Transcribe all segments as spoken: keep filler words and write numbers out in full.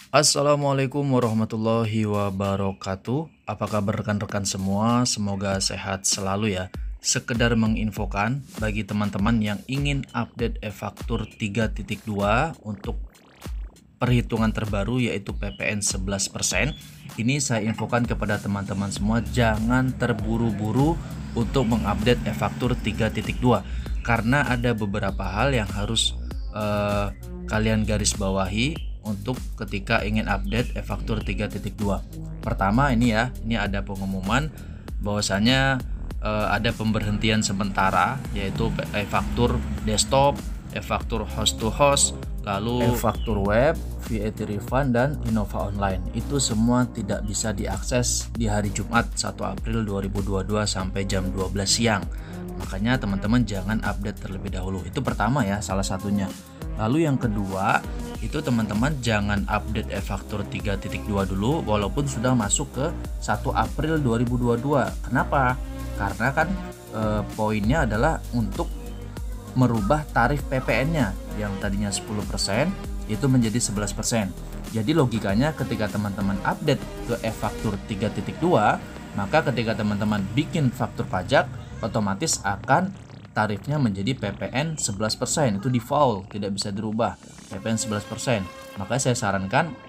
Assalamualaikum warahmatullahi wabarakatuh. Apa kabar rekan-rekan semua? Semoga sehat selalu ya. Sekedar menginfokan bagi teman-teman yang ingin update e-faktur tiga titik dua untuk perhitungan terbaru yaitu P P N sebelas persen. Ini saya infokan kepada teman-teman semua, jangan terburu-buru untuk mengupdate e-faktur tiga titik dua karena ada beberapa hal yang harus eh, kalian garis bawahi untuk ketika ingin update e-faktur tiga titik dua. Pertama ini ya, ini ada pengumuman bahwasanya eh, ada pemberhentian sementara yaitu e-faktur desktop, e-faktur host to host, lalu e-faktur web, V A T refund dan Innova Online. Itu semua tidak bisa diakses di hari Jumat satu April dua ribu dua puluh dua sampai jam dua belas siang. Makanya teman-teman jangan update terlebih dahulu. Itu pertama ya, salah satunya. Lalu yang kedua, itu teman-teman jangan update e-faktur tiga titik dua dulu walaupun sudah masuk ke satu April dua ribu dua puluh dua. Kenapa? Karena kan e, poinnya adalah untuk merubah tarif P P N-nya yang tadinya sepuluh persen itu menjadi sebelas persen. Jadi logikanya ketika teman-teman update ke e-faktur tiga titik dua, maka ketika teman-teman bikin faktur pajak otomatis akan tarifnya menjadi P P N sebelas persen. Itu default, tidak bisa dirubah, P P N sebelas persen. Maka saya sarankan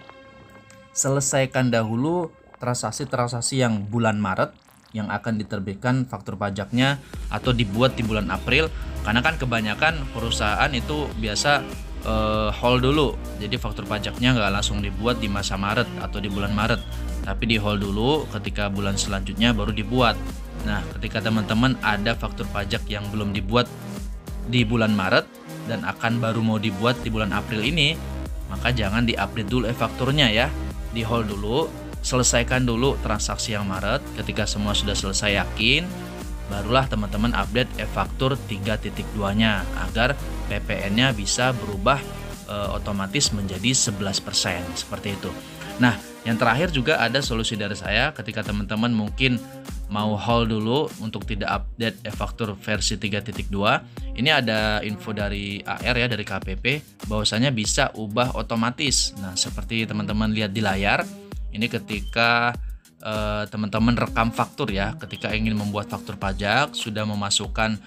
selesaikan dahulu transaksi-transaksi yang bulan Maret yang akan diterbitkan faktur pajaknya atau dibuat di bulan April, karena kan kebanyakan perusahaan itu biasa uh, hold dulu, jadi faktur pajaknya nggak langsung dibuat di masa Maret atau di bulan Maret, tapi di hold dulu, ketika bulan selanjutnya baru dibuat. Nah, ketika teman-teman ada faktur pajak yang belum dibuat di bulan Maret dan akan baru mau dibuat di bulan April ini, maka jangan di-update dulu e-fakturnya ya. Di hold dulu, selesaikan dulu transaksi yang Maret. Ketika semua sudah selesai yakin, barulah teman-teman update e-faktur tiga titik dua-nya agar P P N-nya bisa berubah e, otomatis menjadi sebelas persen seperti itu. Nah, yang terakhir juga ada solusi dari saya ketika teman-teman mungkin mau hold dulu untuk tidak update e-faktur versi tiga titik dua. Ini ada info dari A R ya, dari K P P, bahwasanya bisa ubah otomatis. Nah, seperti teman-teman lihat di layar, ini ketika eh, teman-teman rekam faktur ya, ketika ingin membuat faktur pajak, sudah memasukkan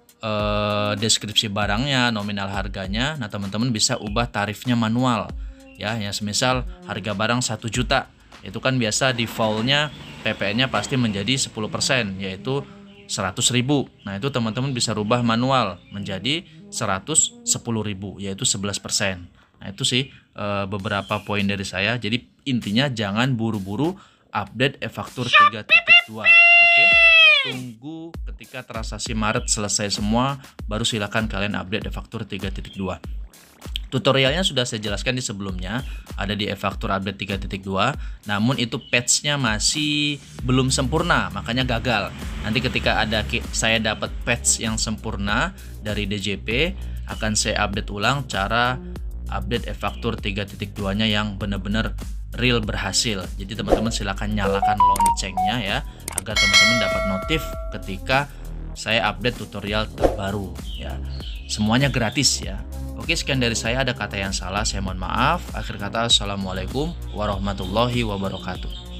eh, deskripsi barangnya, nominal harganya, nah teman-teman bisa ubah tarifnya manual. Ya, yang semisal harga barang satu juta, itu kan biasa defaultnya P P N-nya pasti menjadi sepuluh persen, yaitu seratus ribu. Nah, itu teman-teman bisa rubah manual menjadi seratus sepuluh ribu, yaitu sebelas persen. Nah, itu sih e, beberapa poin dari saya. Jadi intinya jangan buru-buru update e-faktur tiga titik dua. Oke? Tunggu ketika transaksi Maret selesai semua, baru silakan kalian update e-faktur tiga titik dua. Tutorialnya sudah saya jelaskan di sebelumnya, ada di e-faktur update tiga titik dua, namun itu patch-nya masih belum sempurna, makanya gagal. Nanti ketika ada saya dapat patch yang sempurna dari D J P, akan saya update ulang cara update e-faktur tiga titik dua-nya yang benar-benar real berhasil. Jadi teman-teman silakan nyalakan loncengnya ya, agar teman-teman dapat notif ketika saya update tutorial terbaru ya. Semuanya gratis ya. Oke, sekian dari saya. Ada kata yang salah, saya mohon maaf. Akhir kata, assalamualaikum warahmatullahi wabarakatuh.